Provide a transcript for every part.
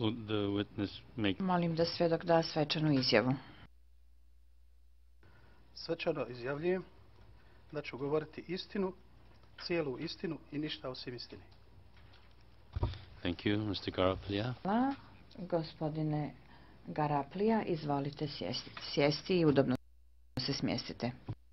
the witness make? Molim da svjedok da svečanu izjavu. Svečano izjavljujem da ću govoriti istinu, cijelu istinu i ništa osim istine. Thank you, Mr. Garaplia. Hvala, gospodine Garaplija, izvolite sjesti i udobno se smjestite.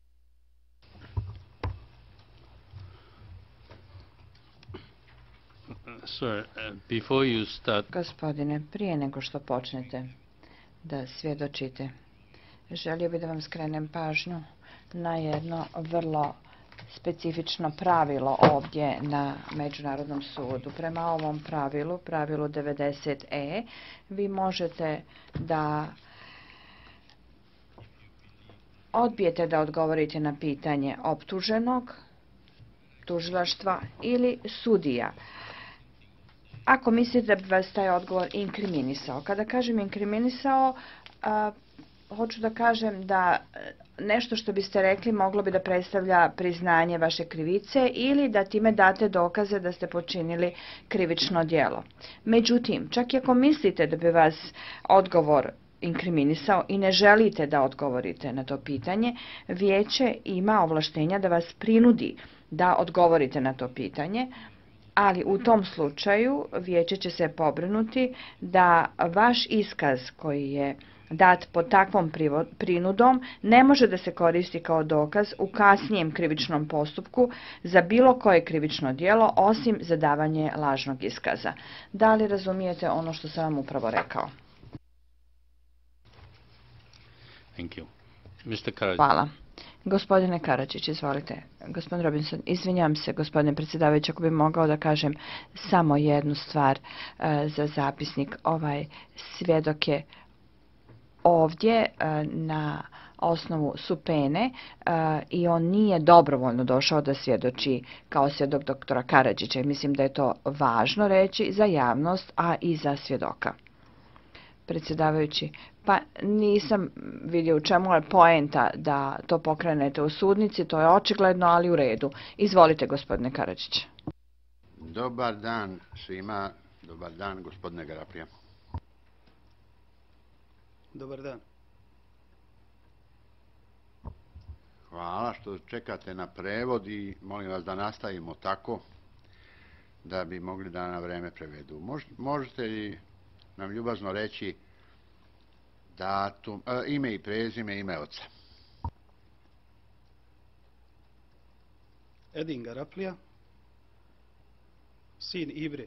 Sir, before you start... Gospodine, prije nego što počnete da svjedočite, želio bih da vam skrenem pažnju na jedno vrlo specifično pravilo ovdje na Međunarodnom sudu. Prema ovom pravilu 90E, vi možete da odbijete da odgovorite na pitanje optuženog, tužilaštva ili sudija, ako mislite da bi vas taj odgovor inkriminisao. Kada kažem inkriminisao, hoću da kažem da nešto što biste rekli moglo bi da predstavlja priznanje vaše krivice ili da time date dokaze da ste počinili krivično djelo. Međutim, čak i ako mislite da bi vas odgovor inkriminisao i ne želite da odgovorite na to pitanje, vijeće ima ovlaštenja da vas prinudi da odgovorite na to pitanje, ali u tom slučaju vijeće će se pobrinuti da vaš iskaz koji je dat pod takvom prinudom ne može da se koristi kao dokaz u kasnijem krivičnom postupku za bilo koje krivično djelo osim za davanje lažnog iskaza. Da li razumijete ono što sam vam upravo rekao? Thank you. Mr. Karadžić. Hvala. Gospodine Karadžić, izvolite. Gospodin Robinson, izvinjam se, gospodine predsjedavajući, ako bi mogao da kažem samo jednu stvar za zapisnik. Ovaj svjedok je ovdje na osnovu supene i on nije dobrovoljno došao da svjedoči kao svjedok doktora Karadžića. Mislim da je to važno reći za javnost, a i za svjedoka. Predsjedavajući, pa nisam vidio u čemu je poenta da to pokrenete u sudnici, to je očigledno, ali u redu. Izvolite, gospodine Karadžić. Dobar dan svima, dobar dan gospodine Garaplija. Dobar dan. Hvala što čekate na prevod i molim vas da nastavimo tako da bi mogli da na vreme prevedu. Možete li nam ljubazno reći datum, ime i prezime, ime oca? Edin Garaplija, sin Ibre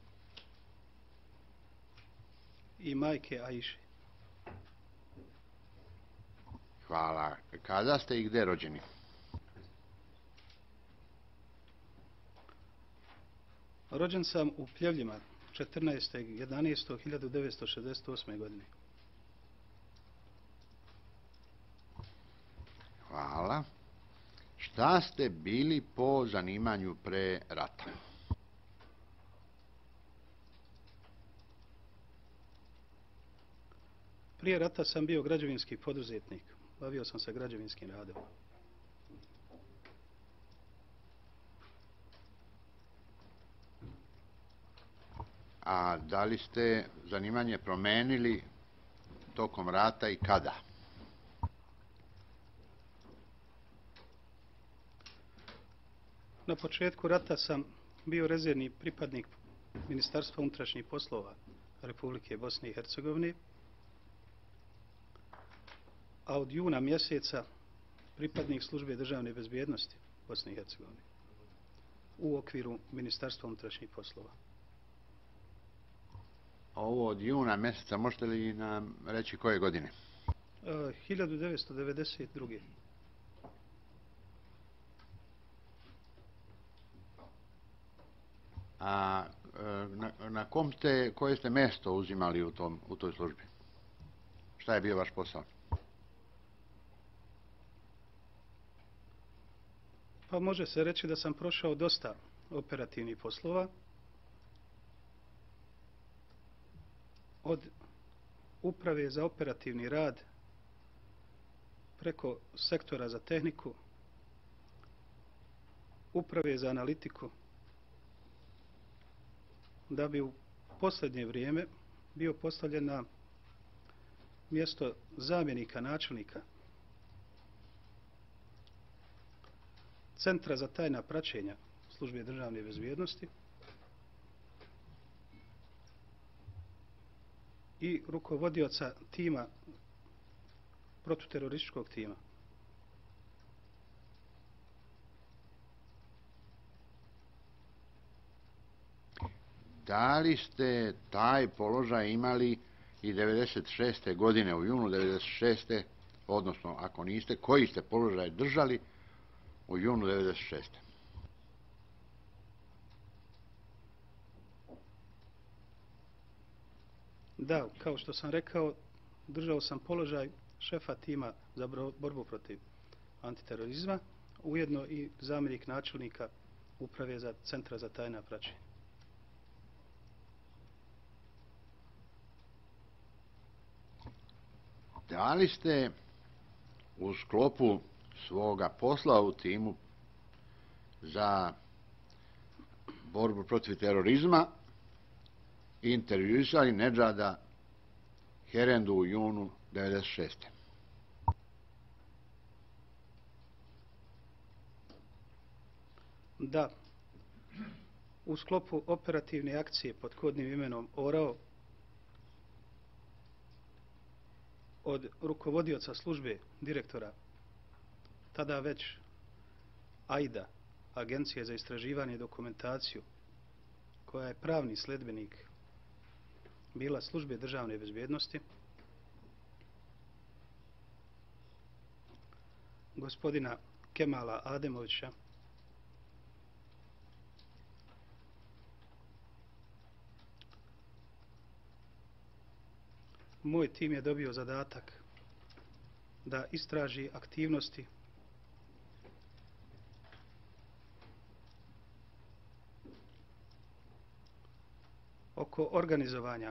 i majke Aiše. Hvala. Kada ste i gdje rođeni? Rođen sam u Pljevljima 14.11.1968. godine. Hvala. Šta ste bili po zanimanju pre rata? Prije rata sam bio građevinski poduzetnik. Bavio sam se građevinskim radom. A da li ste zanimanje promenili tokom rata i kada? Na početku rata sam bio rezervni pripadnik Ministarstva unutrašnjih poslova Republike Bosne i Hercegovine, a od juna mjeseca pripadnik službe državne bezbjednosti Bosne i Hercegovine u okviru Ministarstva unutrašnjih poslova. Ovo od juna mjeseca, možete li nam reći koje godine? 1992. A koje ste mjesto uzimali u toj službi? Šta je bio vaš posao? Pa može se reći da sam prošao dosta operativnih poslova. Od uprave za operativni rad preko sektora za tehniku, uprave za analitiku, da bi u posljednje vrijeme bio postavljen na mjesto zamjenika načelnika Centra za tajna praćenja Službe državne bezbjednosti i rukovodioca tima, protuterorističkog tima. Da li ste taj položaj imali i 96. godine, u junu 96. odnosno ako niste, koji ste položaj držali u junu 96. Da, kao što sam rekao, držao sam položaj šefa tima za borbu protiv antiterorizma, ujedno i zamjenik načelnika Uprave za Centra za tajna praćenja. Da li ste u sklopu svoga posla u timu za borbu protiv terorizma intervjuisali Nedžada Herendu u junu 96. Da, u sklopu operativne akcije pod kodnim imenom Orao od rukovodioca službe direktora, tada već AIDA, Agencije za istraživanje i dokumentaciju, koja je pravni sledbenik bila Službe državne bezbjednosti, gospodina Kemala Ademovića, moj tim je dobio zadatak da istraži aktivnosti oko organizovanja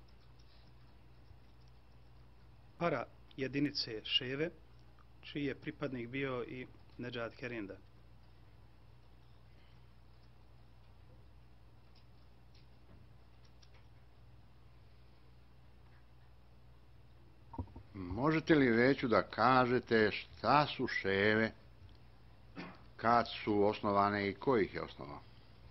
para jedinice Ševe, čiji je pripadnik bio i Nedžad Herenda. Možete li veću da kažete šta su Ševe, kad su osnovane i ko ih je osnovao?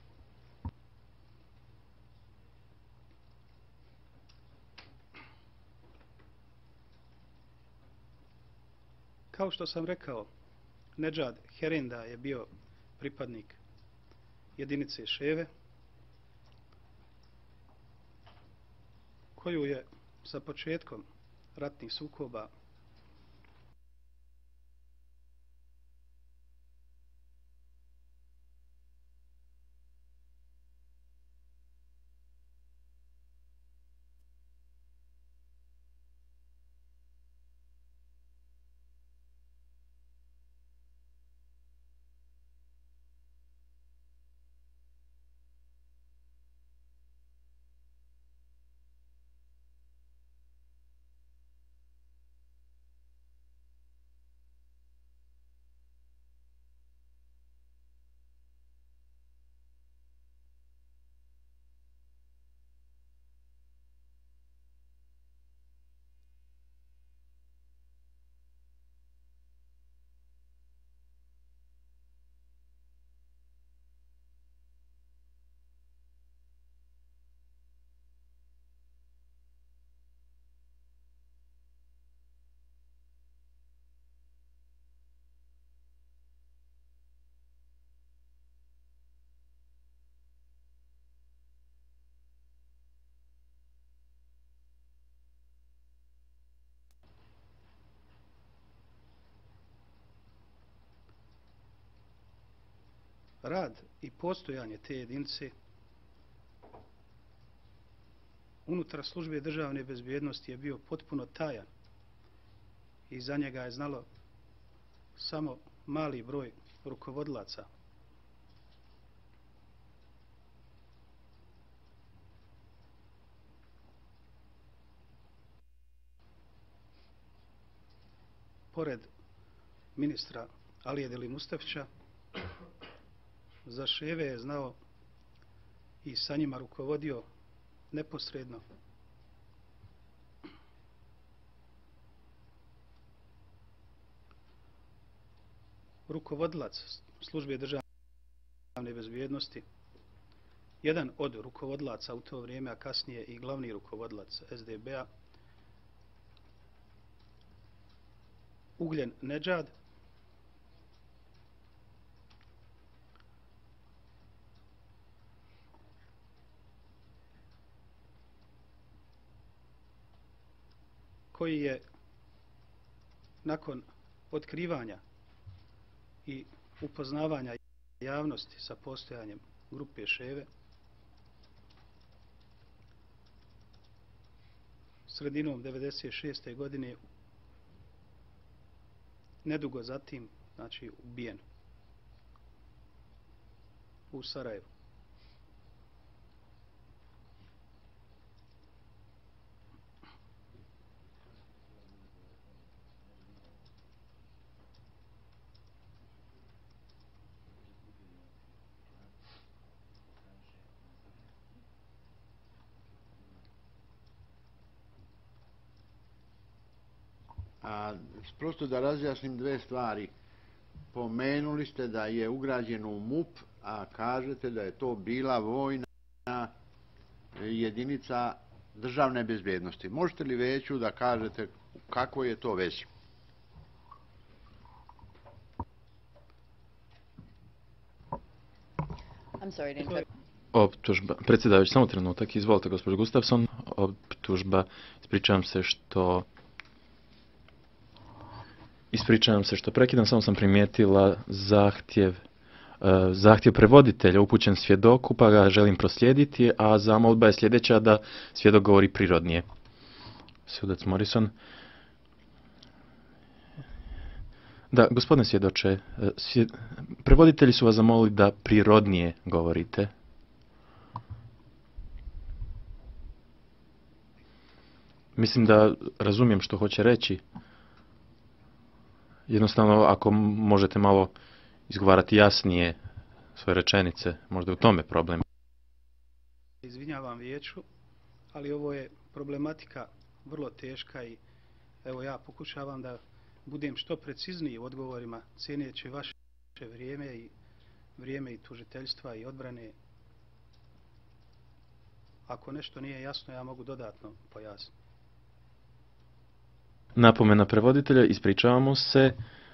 Kao što sam rekao, Nedžad Herenda je bio pripadnik jedinice Ševe, koju je sa početkom ratnih sukoba rad i postojanje te jedinice unutar Službe državne bezbjednosti je bio potpuno tajan i za njega je znalo samo mali broj rukovodilaca. Pored ministra Alijedeli Mustafića, za Ševe je znao i sa njima rukovodio neposredno rukovodilac službe državne bezbjednosti, jedan od rukovodilaca u to vrijeme, a kasnije i glavni rukovodilac SDB-a, Ugljen Nedžad, koji je nakon otkrivanja i upoznavanja javnosti sa postojanjem grupe Ševe sredinom 96. godine nedugo zatim, znači, ubijen u Sarajevu. A prosto da razjasnim dve stvari. Pomenuli ste da je ugrađen u MUP, a kažete da je to bila vojna jedinica državne bezbjednosti. Možete li veću da kažete kako je to vezi? I'm sorry to interrupt. Optužba. Predsjedavajući, samo trenutak. Izvolite, gospođo Gustafsson. Optužba. Ispričavam se što prekidam, samo sam primijetila zahtjev prevoditelja upućen svjedoku, pa ga želim proslijediti, a zamolba je sljedeća da svjedok govori prirodnije. Sudac Morrison. Da, gospodine svjedoče, prevoditelji su vas zamolili da prirodnije govorite. Mislim da razumijem što hoće reći. Jednostavno, ako možete malo izgovarati jasnije svoje rečenice, možda u tome problem. Izvinjavam vijeću, ali ovo je problematika vrlo teška i evo ja pokušavam da budem što precizniji u odgovorima, cijeneći vaše vrijeme i tužiteljstva i odbrane. Ako nešto nije jasno, ja mogu dodatno pojasniti. Napomena prevoditelja, ispričavamo se,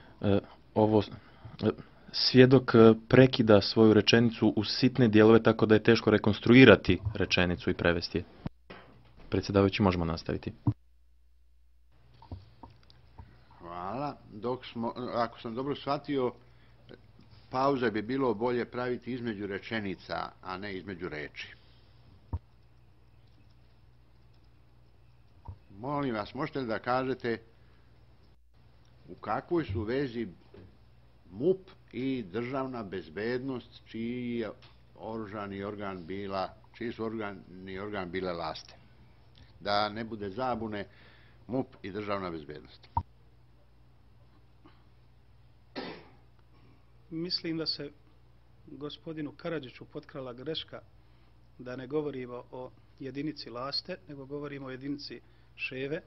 svjedok prekida svoju rečenicu u sitne dijelove tako da je teško rekonstruirati rečenicu i prevesti je. Predsjedavajući, možemo nastaviti. Hvala. Ako sam dobro shvatio, pauze bi bilo bolje praviti između rečenica, a ne između reči. Molim vas, možete li da kažete u kakvoj su vezi MUP i državna bezbednost, čiji su oružani organ bile Laste? Da ne bude zabune, MUP i državna bezbednost. Mislim da se gospodinu Karadžiću potkrala greška da ne govorimo o jedinici Laste, nego govorimo o jedinici Ševe.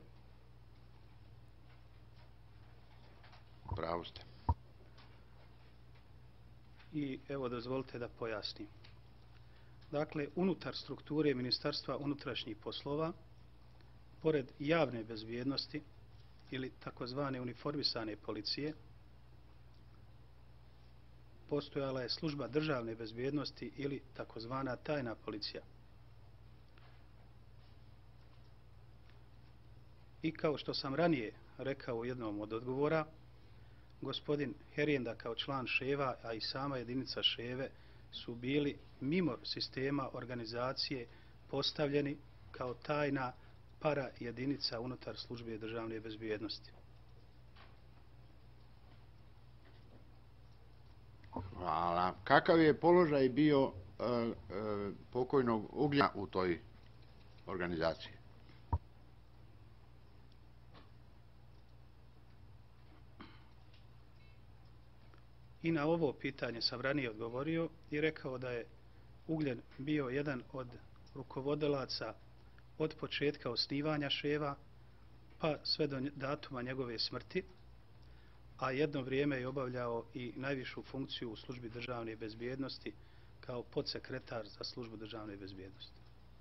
Pravo ste. I evo dozvolite da pojasnim. Dakle, unutar strukture Ministarstva unutrašnjih poslova, pored javne bezbjednosti ili takozvane uniformisane policije, postojala je služba državne bezbjednosti ili takozvana tajna policija. I kao što sam ranije rekao u jednom od odgovora, gospodin Herjenda kao član Ševa, a i sama jedinica Ševe, su bili mimo sistema organizacije postavljeni kao tajna para jedinica unutar službe državne bezbjednosti. Hvala. Kakav je položaj bio pokojnog Ugljena u toj organizaciji? I na ovo pitanje sam ranije odgovorio i rekao da je Ugljen bio jedan od rukovodilaca od početka osnivanja Ševa pa sve do datuma njegove smrti, a jedno vrijeme je obavljao i najvišu funkciju u službi državne bezbjednosti kao podsekretar za službu državne bezbjednosti.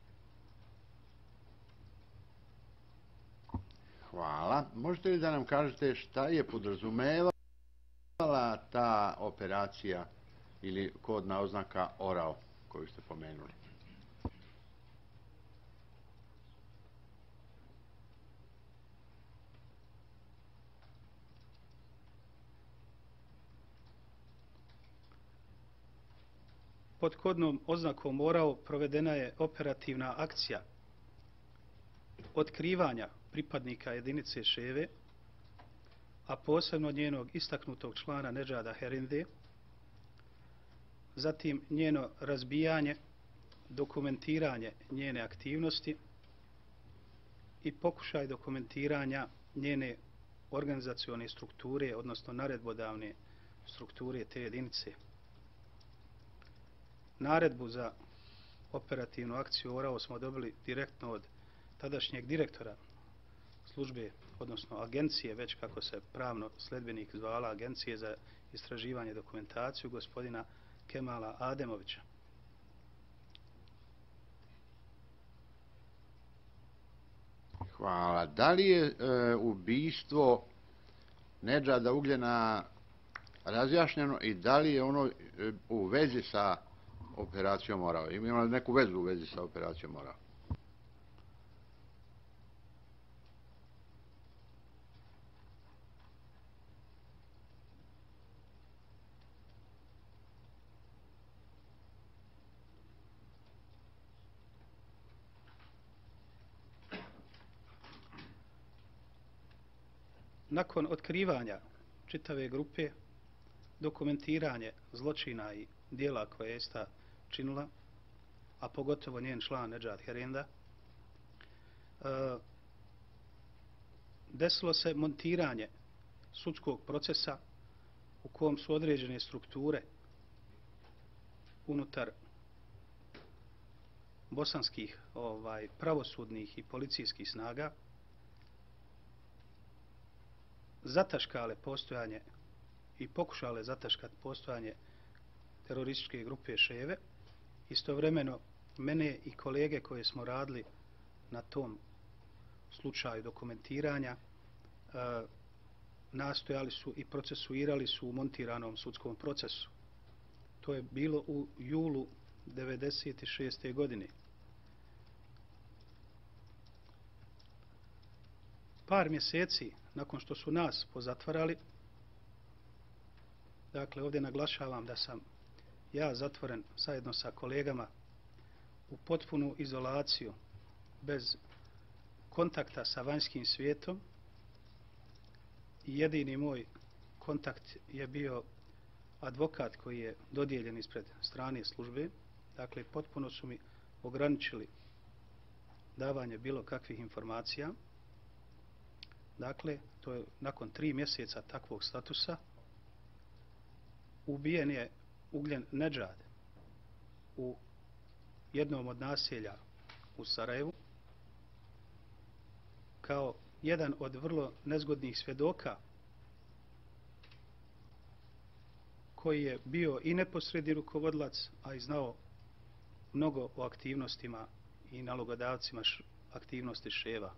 Hvala. Možete li da nam kažete šta je podrazumevala ta operacija ili kodna oznaka ORAO koju ste pomenuli? Pod kodnom oznakom ORAO provedena je operativna akcija otkrivanja pripadnika jedinice Ševe, a posebno njenog istaknutog člana Nedžada Herinde, zatim njeno razbijanje, dokumentiranje njene aktivnosti i pokušaj dokumentiranja njene organizacione strukture, odnosno naredbodavne strukture te jedinice. Naredbu za operativnu akciju ORAO smo dobili direktno od tadašnjeg direktora službe, odnosno agencije, već kako se pravno sledbenik zvala, Agencije za istraživanje dokumentaciju, gospodina Kemala Ademovića. Hvala. Da li je ubistvo Nedžada Ugljena razjašnjeno i da li je ono u vezi sa operacijom ORAO? Ima li neku vezu u vezi sa operacijom ORAO? Nakon otkrivanja čitave grupe, dokumentiranje zločina i dijela koje je ista činila, a pogotovo njen član Nedžad Herenda, desilo se montiranje sudskog procesa u kom su određene strukture unutar bosanskih pravosudnih i policijskih snaga zataškale postojanje i pokušale zataškati postojanje terorističke grupe Ševe. Istovremeno mene i kolege koje smo radili na tom slučaju dokumentiranja nastojali su i procesuirali su u montiranom sudskom procesu. To je bilo u julu 1996. godine. Par mjeseci nakon što su nas pozatvarali, dakle ovdje naglašavam da sam ja zatvoren zajedno sa kolegama u potpunu izolaciju, bez kontakta sa vanjskim svijetom, i jedini moj kontakt je bio advokat koji je dodijeljen ispred strane službe. Dakle, potpuno su mi ograničili davanje bilo kakvih informacija. Dakle, to je nakon 3 mjeseca takvog statusa ubijen je Ugljen Nedžad u jednom od naselja u Sarajevu kao jedan od vrlo nezgodnih svjedoka koji je bio i neposredni rukovodilac, a i znao mnogo o aktivnostima i nalogodavcima aktivnosti Ševa.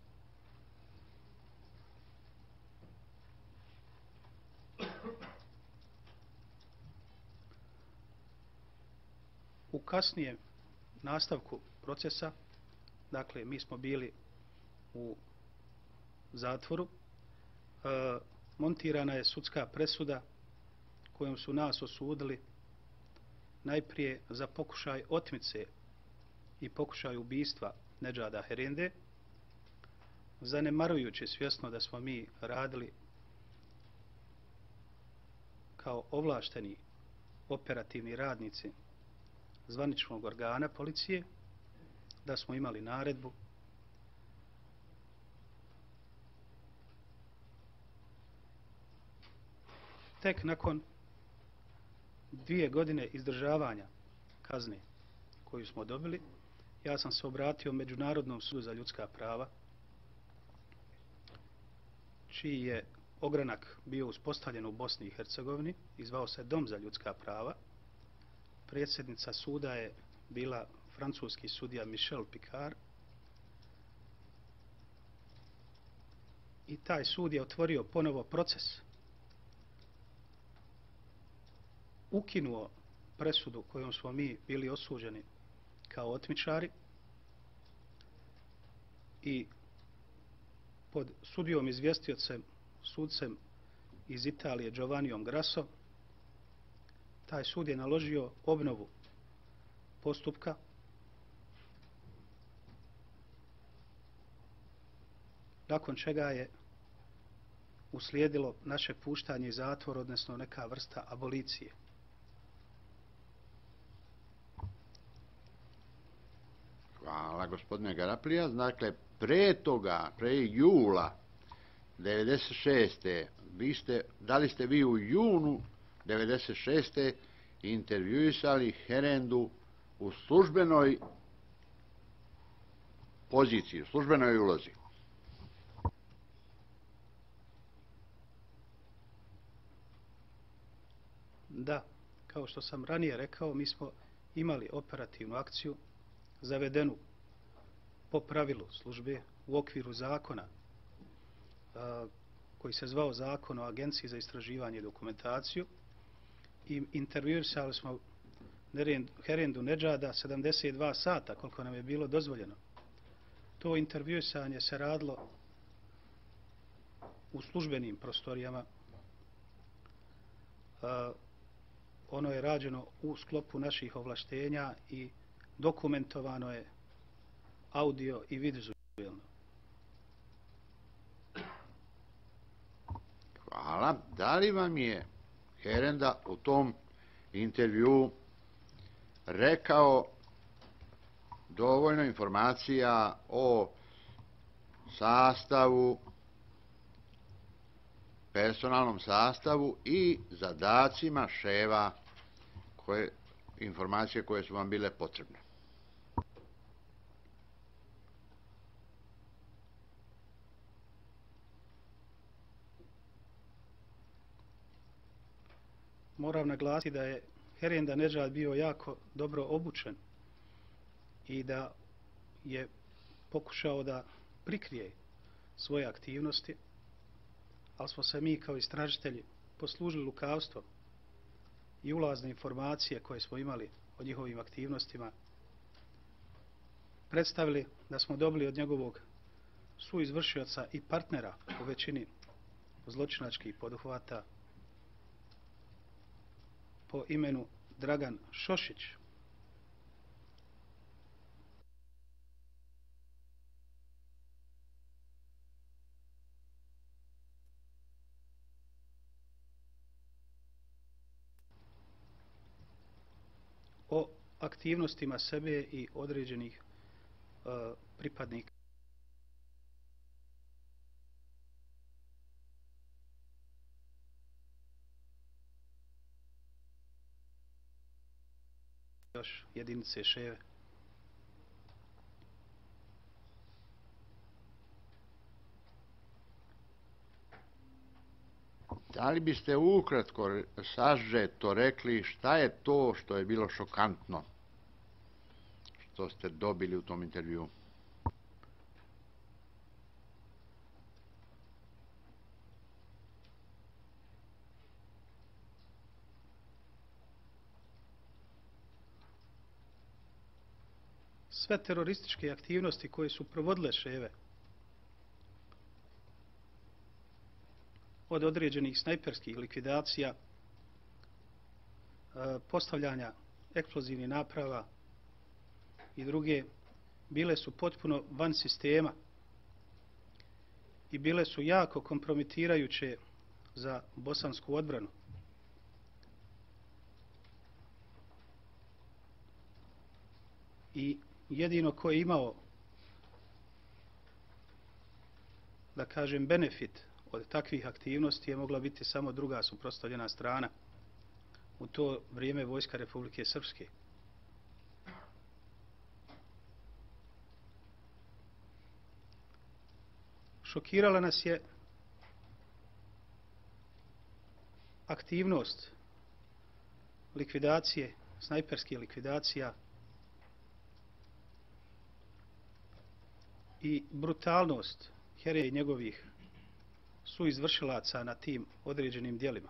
U kasnijem nastavku procesa, dakle, mi smo bili u zatvoru, montirana je sudska presuda kojom su nas osudili najprije za pokušaj otmice i pokušaj ubistva Nedžada Herende, zanemarujući svjesno da smo mi radili kao ovlašteni operativni radnici zvaničnog organa policije, da smo imali naredbu tek nakon 2 godine izdržavanja kazne koju smo dobili, ja sam se obratio Međunarodnom sudu za ljudska prava, čiji je ogranak bio uspostavljen u Bosni i Hercegovini i zvao se Dom za ljudska prava. Predsjednica suda je bila francuski sudija Michel Picard. I taj sud je otvorio ponovo proces. Ukinuo presudu kojom smo mi bili osuđeni kao otmičari i pod sudijom izvjestiocem, sudcem iz Italije Giovannijom Grasso, taj sud je naložio obnovu postupka nakon čega je uslijedilo naše puštanje iz zatvora, odnosno neka vrsta abolicije. Hvala, gospodine Garaplija. Dakle, pre jula 96. Da li ste vi u junu 96. intervjuisali Herendu u službenoj poziciji, u službenoj ulozi? Da, kao što sam ranije rekao, mi smo imali operativnu akciju zavedenu po pravilu službe u okviru zakona koji se zvao Zakon o Agenciji za istraživanje i dokumentaciju i intervjuisali smo Herendu Nedžada 72 sata, koliko nam je bilo dozvoljeno. To intervjuisanje se radilo u službenim prostorijama. Ono je rađeno u sklopu naših ovlaštenja i dokumentovano je audio i vizualno. Hvala. Da li vam je Herenda u tom intervjuu rekao dovoljno informacija o sastavu, personalnom sastavu i zadacima ševa, informacije koje su vam bile potrebne? Moram naglasiti da je Herenda Nedžad bio jako dobro obučen i da je pokušao da prikrije svoje aktivnosti, ali smo se mi kao istražitelji poslužili lukavstvom i ulazne informacije koje smo imali o njihovim aktivnostima predstavili da smo dobili od njegovog suizvršioca i partnera u većini zločinačkih poduhvata po imenu Dragan Šošić. O aktivnostima sebe i određenih pripadnika još jedinice ševe. Da li biste ukratko sažeto rekli šta je to što je bilo šokantno što ste dobili u tom intervjuu? Sve terorističke aktivnosti koje su provodile ševe, od određenih snajperskih likvidacija, postavljanja eksplozivnih naprava i druge, bile su potpuno van sistema i bile su jako kompromitirajuće za bosansku odbranu. I jedino ko je imao, da kažem, benefit od takvih aktivnosti je mogla biti samo druga suprotstavljena strana, u to vrijeme Vojska Republike Srpske. Šokirala nas je aktivnost likvidacije, snajperskih likvidacija i brutalnost Here i njegovih suizvršilaca na tim određenim djelima.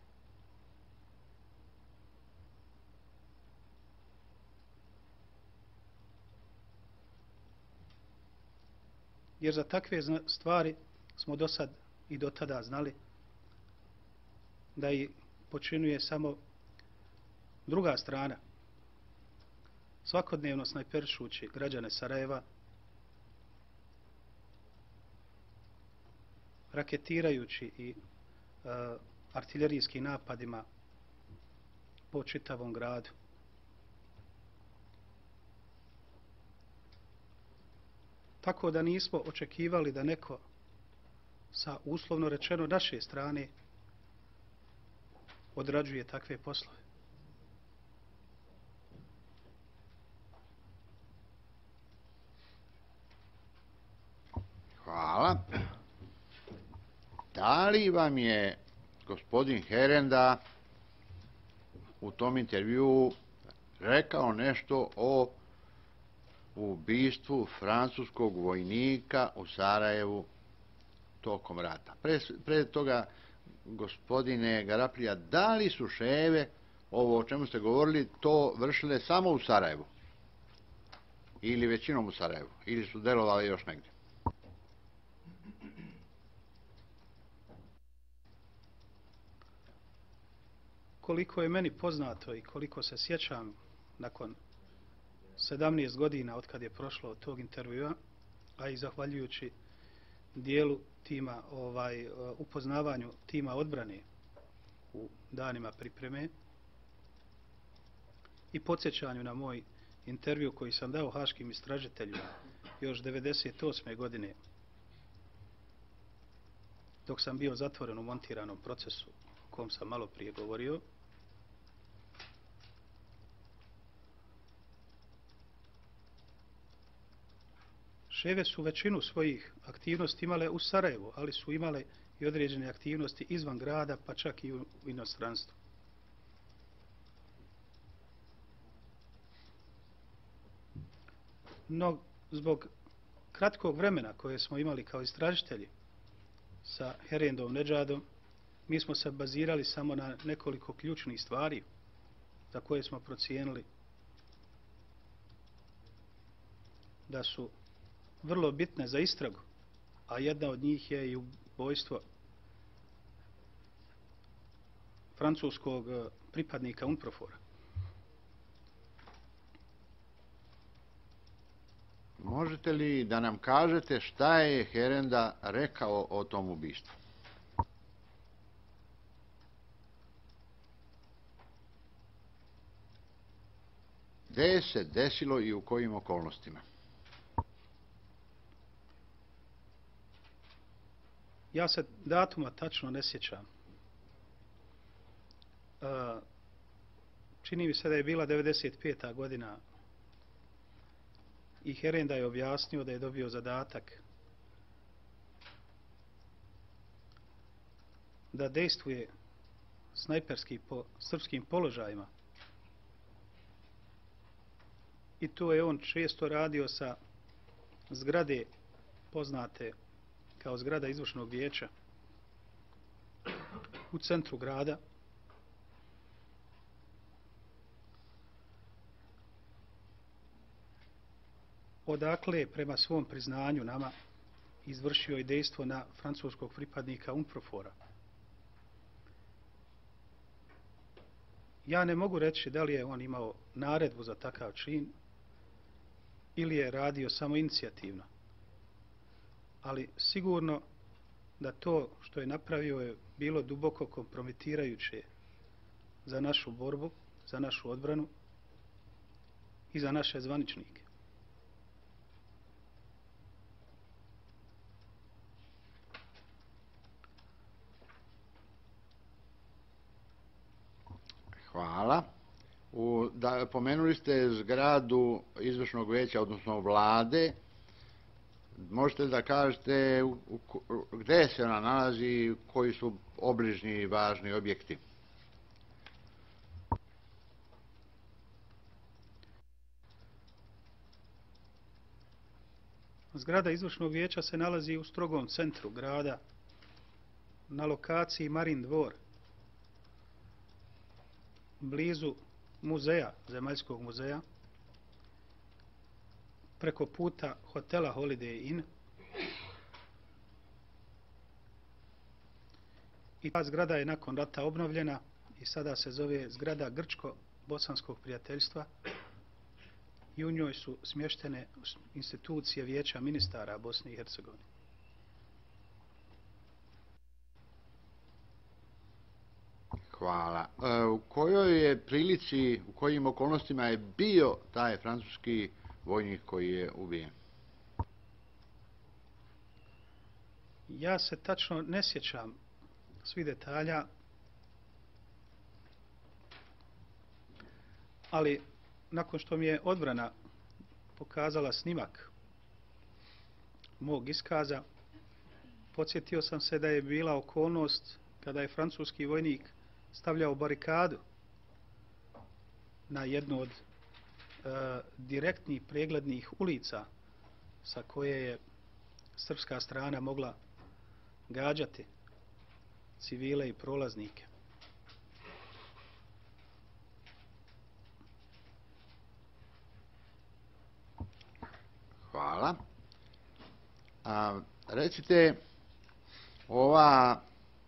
Jer za takve stvari smo do sad i do tada znali da i počinjuje samo druga strana, svakodnevno snajperšući građane Sarajeva, raketirajući i artiljerijskim napadima po čitavom gradu. Tako da nismo očekivali da neko sa uslovno rečeno naše strane odrađuje takve poslove. Hvala. Da li vam je gospodin Herenda u tom intervjuu rekao nešto o ubistvu francuskog vojnika u Sarajevu tokom rata? Pre toga, gospodine Garaplija, da li su ševe, ovo o čemu ste govorili, to vršile samo u Sarajevu? Ili većinom u Sarajevu? Ili su delovali još negdje? Koliko je meni poznato i koliko se sjećam nakon 17 godina od kad je prošlo od tog intervjua, a i zahvaljujući dijelu tima, upoznavanju tima odbrane u danima pripreme i podsjećanju na moj intervju koji sam dao haškim istražiteljima još 1998. godine, dok sam bio zatvoren u montiranom procesu o kom sam malo prije govorio. Ševe su većinu svojih aktivnosti imale u Sarajevu, ali su imale i određene aktivnosti izvan grada, pa čak i u inostranstvu. No, zbog kratkog vremena koje smo imali kao istražitelji sa Herendom Nedžadom, mi smo se bazirali samo na nekoliko ključnih stvari za koje smo procijenili da su vrlo bitne za istragu, a jedna od njih je i ubojstvo francuskog pripadnika UNPROFOR-a. Možete li da nam kažete šta je Herenda rekao o tom ubistvu? Gde se desilo i u kojim okolnostima? Ja se datuma tačno ne sjećam. Čini mi se da je bila 95. godina i Herenda je objasnio da je dobio zadatak da dejstvuje snajperski po srpskim položajima. I to je on često radio sa zgrade poznate kao zgrada izvršnog vijeća u centru grada. Odakle, prema svom priznanju nama, izvršio i dejstvo na francuskog pripadnika UNPROFOR-a. Ja ne mogu reći da li je on imao naredbu za takav čin ili je radio samo inicijativno. Ali sigurno da to što je napravio je bilo duboko kompromitirajuće za našu borbu, za našu odbranu i za naše zvaničnike. Hvala. Pomenuli ste zgradu izvršnog vijeća, odnosno vlade. Možete li da kažete gde se ona nalazi, koji su obližnji i važni objekti? Zgrada izvršnog vijeća se nalazi u strogom centru grada, na lokaciji Marin dvor, blizu muzeja, Zemaljskog muzeja, preko puta hotela Holiday Inn. I ta zgrada je nakon rata obnovljena i sada se zove zgrada Grčko-Bosanskog prijateljstva i u njoj su smještene institucije Vijeća ministara Bosne i Hercegovine. Hvala. U kojoj je prilici, u kojim okolnostima je bio taj francuski vojnik koji je ubijen? Ja se tačno ne sjećam svih detalja, ali nakon što mi je odbrana pokazala snimak mog iskaza, podsjetio sam se da je bila okolnost kada je francuski vojnik stavljao barikadu na jednu od direktnih preglednih ulica sa koje je srpska strana mogla gađati civile i prolaznike. Hvala. Recite, ova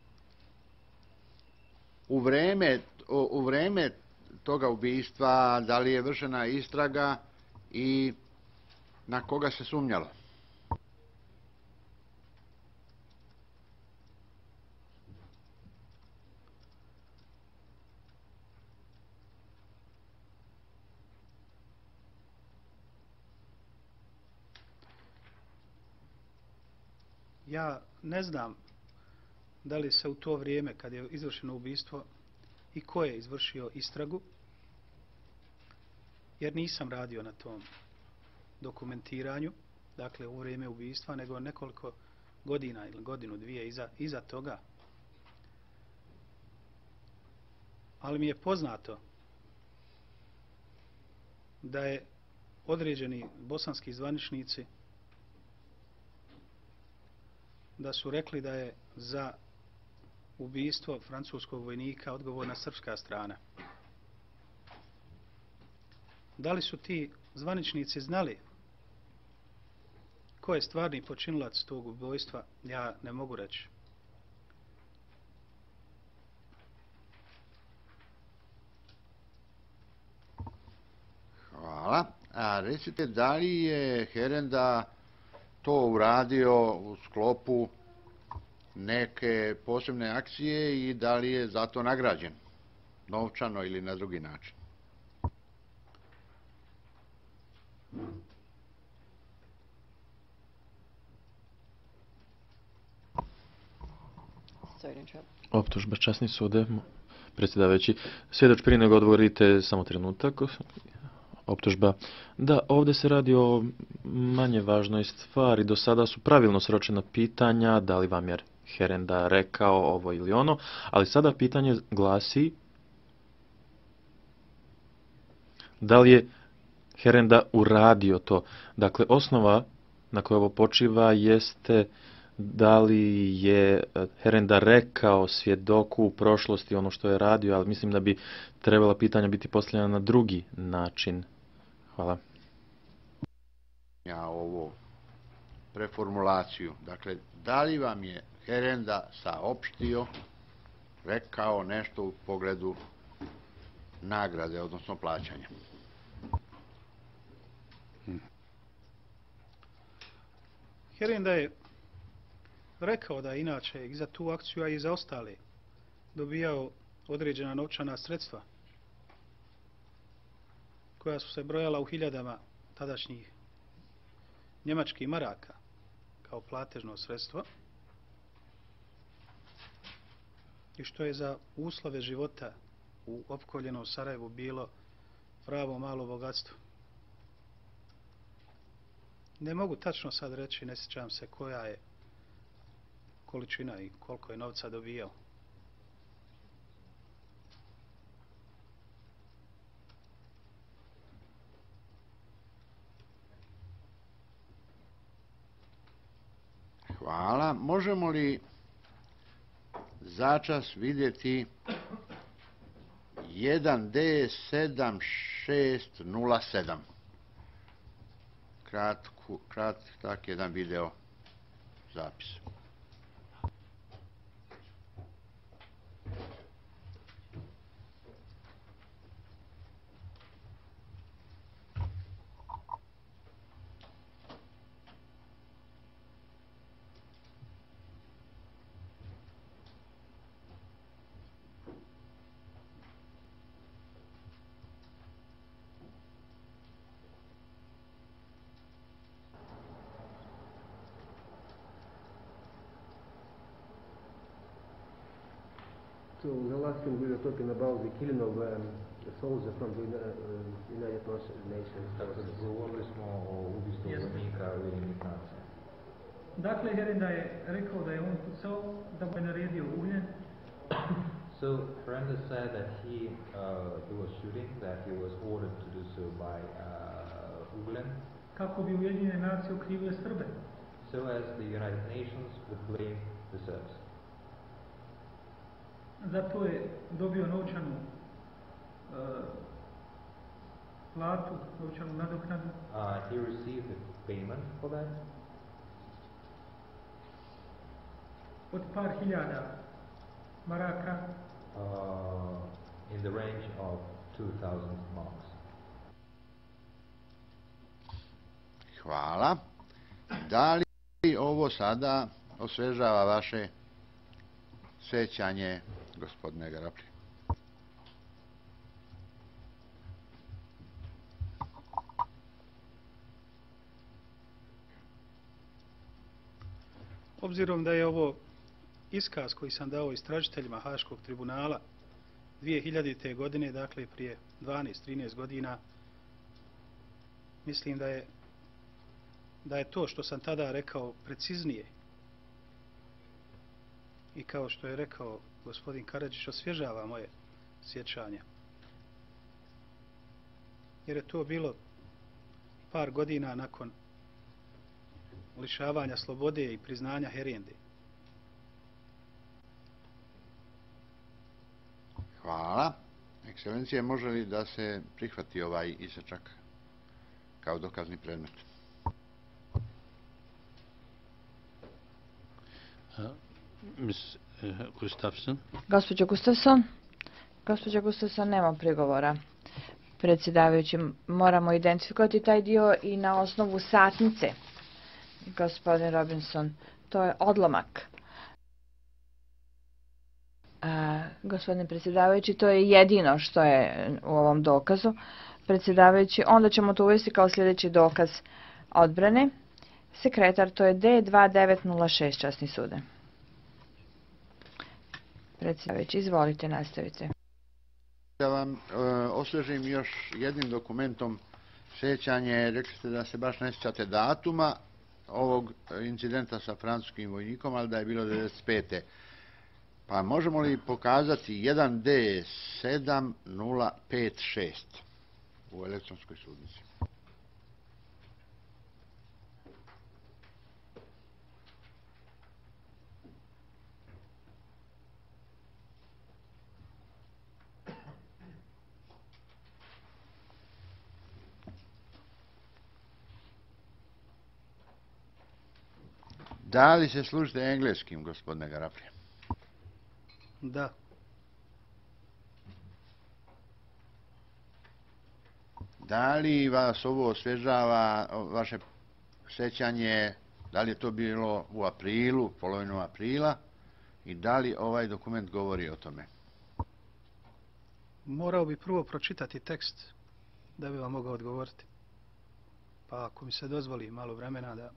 u vreme toga ubistva, da li je vršena istraga i na koga se sumnjalo? Ja ne znam da li se u to vrijeme kad je izvršeno ubistvo i ko je izvršio istragu, jer nisam radio na tom dokumentiranju, dakle u vrijeme ubistva, nego nekoliko godina ili godinu, dvije iza toga. Ali mi je poznato da je određeni bosanski zvaničnici da su rekli da je za ubistvo francuskog vojnika odgovorna srpska strana. Da li su ti zvaničnici znali ko je stvarni počinilac tog ubojstva, ja ne mogu reći. Hvala. A recite, da li je Herenda to uradio u sklopu neke posebne akcije i da li je za to nagrađen novčano ili na drugi način? Optužba, časni sude, predsjedavajući. Svjedoč, prije nego odgovorite, samo trenutak. Optužba. Da, ovdje se radi o manje važnoj stvari. Do sada su pravilno sročena pitanja, da li vam je Herenda rekao ovo ili ono, ali sada pitanje glasi da li je Herenda uradio to. Dakle, osnova na kojoj ovo počiva jeste da li je Herenda rekao svjedoku u prošlosti ono što je radio, ali mislim da bi trebala pitanja biti postavljena na drugi način. Hvala. Ja ovo preformulaciju. Dakle, da li vam je Herenda saopštio, rekao nešto u pogledu nagrade, odnosno plaćanja? Herenda je rekao da je inače i za tu akciju, a i za ostale dobijao određena novčana sredstva koja su se brojala u hiljadama tadašnjih njemačkih maraka kao platežno sredstvo i što je za uslove života u opkoljenom Sarajevu bilo pravo malo bogatstvo. Ne mogu tačno sad reći, ne sjećam se koja je količina i koliko je novca dobijao. Hvala. Možemo li začas vidjeti 1D7607? Kratak jedan video zapis. So the last thing we were talking about the killing of soldiers from the United Nations. Govorili smo o ubistvu vojnika Ujedinjenih nacija. Dakle, Herenda je rekao da je on pucao, da bi naredio ugljen. So Ferenda said that he was shooting, that he was ordered to do so by Ugljen, Kako bi Ujedinjene nacije okrivile Srbe. so as the United Nations would blame the Serbs. Zato je dobio novčanu platu, novčanu nadoknadu. He received a payment for that Od par hiljada maraka. In the range of 2,000 marks. Hvala. Da li ovo sada osvežava vaše sjećanje, gospodine Garapli? Obzirom da je ovo iskaz koji sam dao istražiteljima Haškog tribunala 2000. godine, dakle prije 12-13 godina, mislim da je to što sam tada rekao preciznije. I kao što je rekao gospodin Karadžić, osvježava moje sjećanja. Jer je to bilo par godina nakon lišavanja slobode i priznanja Herende. Hvala. Ekscelencije, može li da se prihvati ovaj isječak kao dokazni predmet? Ms. Gustafsson? Gospođo Gustafsson, nema prigovora. Predsjedavajući, moramo identifikovati taj dio i na osnovu satnice. Gospodin Robinson, to je odlomak. Gospodine predsjedavajući, to je jedino što je u ovom dokazu. Predsjedavajući, onda ćemo to uvesti kao sljedeći dokaz odbrane. Sekretar, to je D2906, časni sude. Predsjedavajući, izvolite, nastavite. Da vam osvježim još jednim dokumentom sjećanje. Rekli ste da se baš ne sjećate datuma ovog incidenta sa francuskim vojnikom, ali da je bilo 95. Pa možemo li pokazati 1D7056 u elektronskoj sudnici? Da li se služite engleskim, gospodine Garapli? Da. Da li vas ovo osvježava, vaše sjećanje, da li je to bilo u aprilu, polovinom aprila, i da li ovaj dokument govori o tome? Morao bi prvo pročitati tekst da bi vam mogao odgovoriti. Pa ako mi se dozvoli malo vremena da...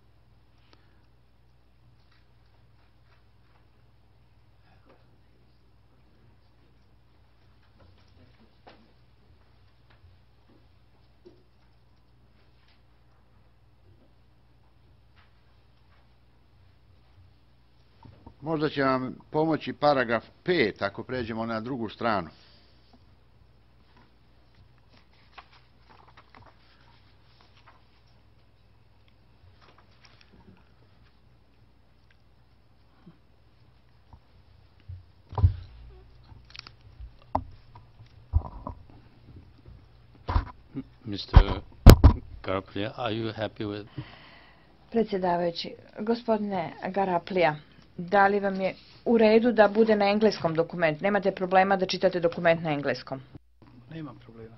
Možda će vam pomoći paragraf 5 ako pređemo na drugu stranu. Mr. Garaplia, are you happy with? Predsjedavajući, gospodine Garaplija, da li vam je u redu da bude na engleskom dokument? Nemate problema da čitate dokument na engleskom? Nemam problema.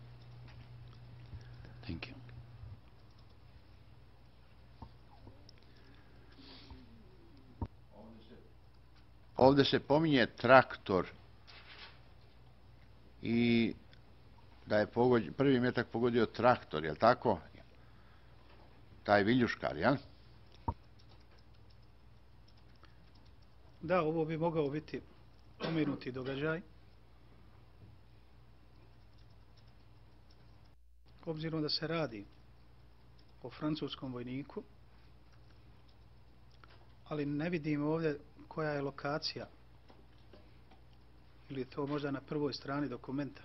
Thank you. Ovdje se pominje traktor i da je prvi metak pogodio traktor, je li tako? Taj viljuškar, jel? Da, ovo bi mogao biti pomenuti događaj. Obzirom da se radi o francuskom vojniku, ali ne vidim ovdje koja je lokacija. Ili je to možda na prvoj strani dokumenta.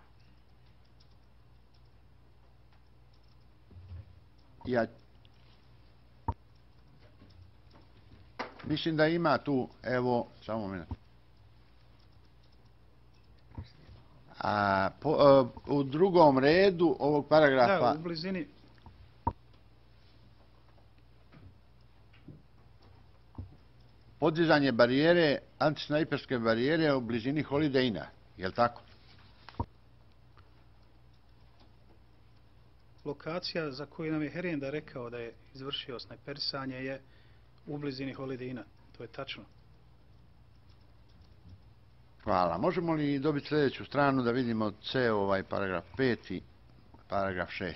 Ja mislim da ima tu, evo, samo minut. U drugom redu ovog paragrafa... Da, u blizini. Podizanje barijere, antisnajperske barijere u blizini Holiday Inna, je li tako? Lokacija za koju nam je Herenda rekao da je izvršio snajperisanje je u blizini Holiday Inna. To je tačno. Hvala. Možemo li dobiti sljedeću stranu da vidimo ceo ovaj paragraf 5 i paragraf 6?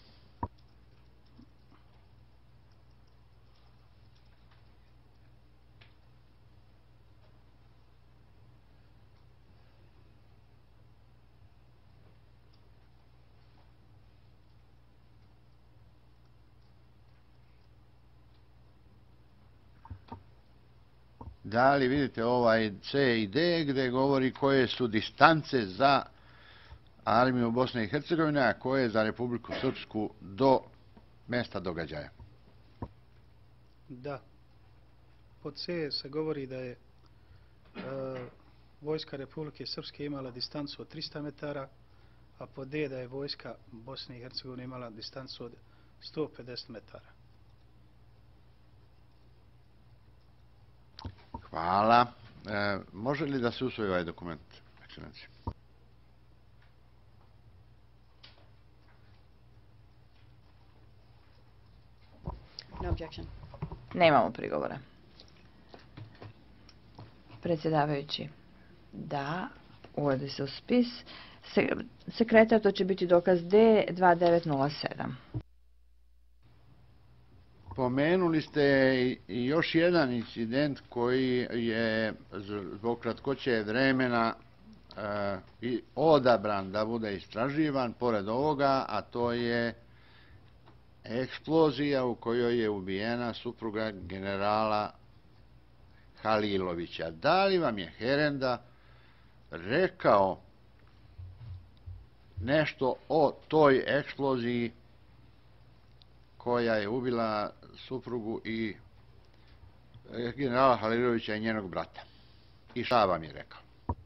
Da li vidite ovaj C i D gdje govori koje su distance za armiju Bosne i Hercegovine, a koje za Republiku Srpsku do mjesta događaja? Da. Po C se govori da je vojska Republike Srpske imala distancu od 300 metara, a po D da je vojska Bosne i Hercegovine imala distancu od 150 metara. Hvala. Može li da se usvoji ovaj dokument, ekscelencija? No objection. Nemamo prigovora. Predsjedavajući, da, uvodi se u spis. Sekretar, to će biti dokaz D2907. Pomenuli ste i još jedan incident koji je zbog kratkoće vremena i odabran da bude istraživan pored ovoga, a to je eksplozija u kojoj je ubijena supruga generala Halilovića. Da li vam je Herenda rekao nešto o toj eksploziji koja je ubila suprugu i generala Halilovića i njenog brata? I šta vam je rekao?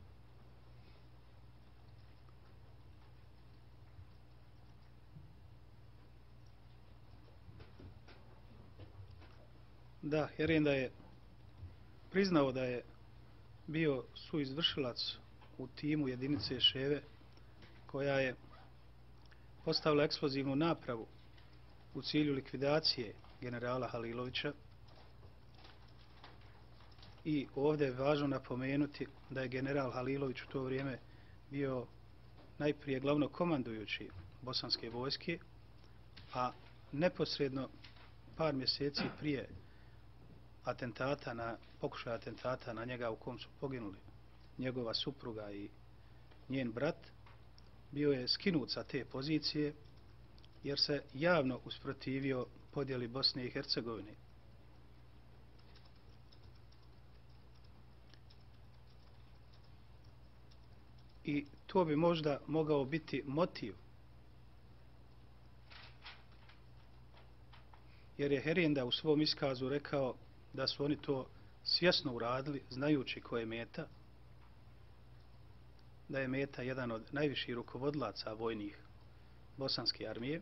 Da, Herenda je priznao da je bio suizvršilac u timu jedinice Ševe koja je postavila eksplozivnu napravu u cilju likvidacije generala Halilovića. I ovdje je važno napomenuti da je general Halilović u to vrijeme bio najprije glavnokomandujući bosanske vojske, a neposredno par mjeseci prije pokušaja atentata na njega u kom su poginuli njegova supruga i njen brat, bio je skinut sa te pozicije jer se javno usprotivio podjeli Bosne i Hercegovine. I to bi možda mogao biti motiv, jer je Herenda u svom iskazu rekao da su oni to svjesno uradili, znajući ko je meta, da je meta jedan od najviših rukovodlaca vojnih bosanske armije,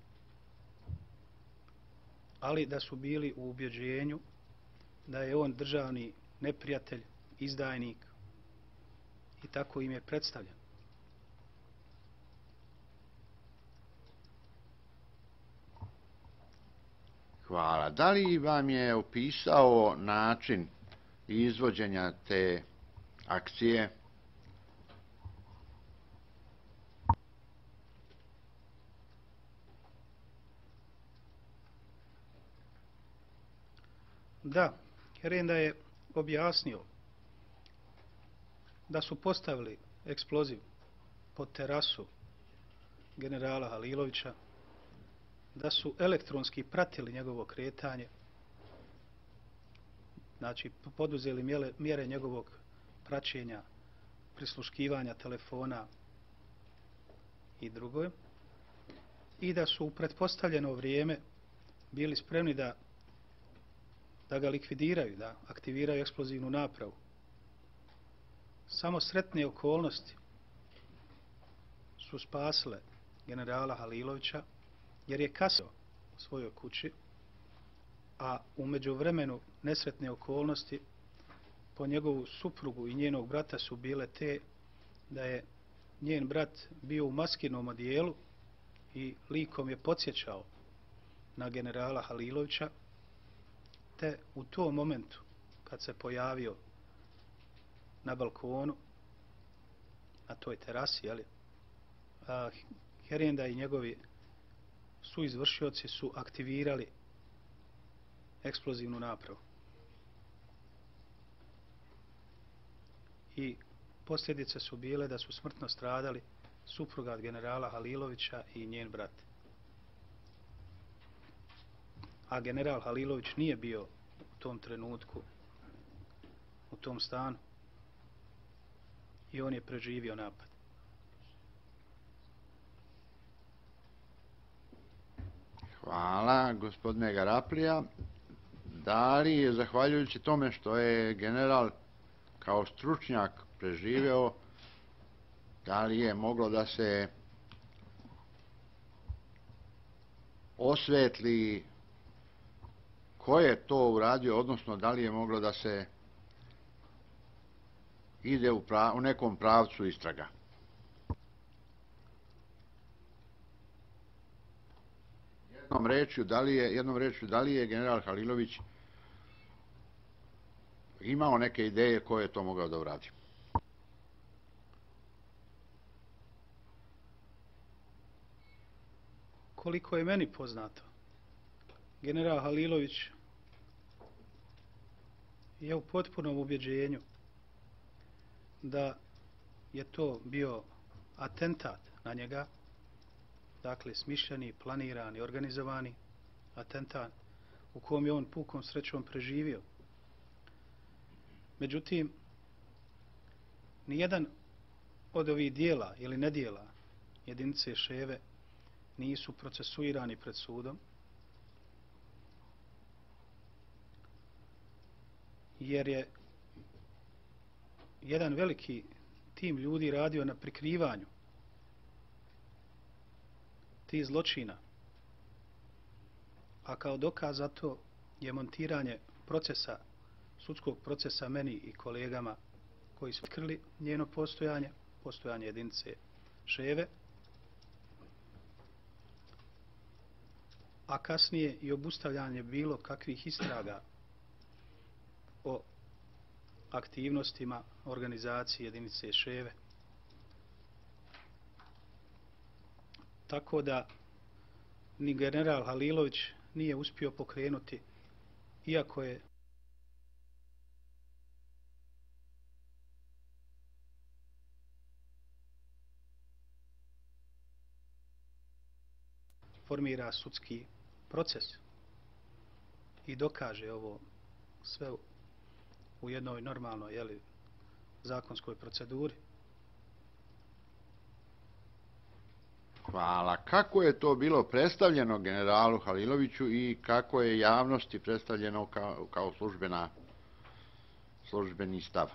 ali da su bili u ubjeđenju da je on državni neprijatelj, izdajnik i tako im je predstavljen. Hvala. Da li vam je opisao način izvođenja te akcije? Da, Herenda je objasnio da su postavili eksploziv pod terasu generala Halilovića, da su elektronski pratili njegovo kretanje, znači poduzeli mjere njegovog praćenja, prisluškivanja telefona i drugo, i da su u pretpostavljeno vrijeme bili spremni da ga likvidiraju, da aktiviraju eksplozivnu napravu. Samo sretne okolnosti su spasile generala Halilovića, jer je kasnio u svojoj kući, a u međuvremenu nesretne okolnosti po njegovu suprugu i njenog brata su bile te da je njen brat bio u maskirnom odijelu i likom je podsjećao na generala Halilovića, te u tom momentu kad se pojavio na balkonu, na toj terasi, Herenda i njegovi suizvršioci su aktivirali eksplozivnu napravu. I posljedice su bile da su smrtno stradali supruga generala Halilovića i njen brat. A general Halilović nije bio u tom trenutku u tom stanu i on je preživio napad. Hvala, gospodine Garaplija. Da li je, zahvaljujući tome što je general kao stručnjak preživeo, da li je moglo da se osvetli ko je to uradio, odnosno da li je moglo da se ide u nekom pravcu istraga? Jednom rečju, da li je general Halilović imao neke ideje ko je to mogao da uradi? Koliko je meni poznato, general Halilović je u potpunom ubjeđenju da je to bio atentat na njega, dakle smišljeni, planirani, organizovani atentat u kom je on pukom srećom preživio. Međutim, nijedan od ovih dijela ili nedjela jedinice Ševe nisu procesuirani pred sudom, jer je jedan veliki tim ljudi radio na prikrivanju tih zločina, a kao dokaz za to je montiranje procesa, sudskog procesa meni i kolegama koji su otkrili njeno postojanje jedinice Ševe, a kasnije i obustavljanje bilo kakvih istraga o aktivnostima organizacije jedinice Ševe. Tako da ni general Halilović nije uspio pokrenuti, iako je formira sudski proces i dokaže ovo sve u jednoj normalnoj zakonskoj proceduri. Hvala. Kako je to bilo predstavljeno generalu Haliloviću i kako je javnosti predstavljeno kao službeni stav?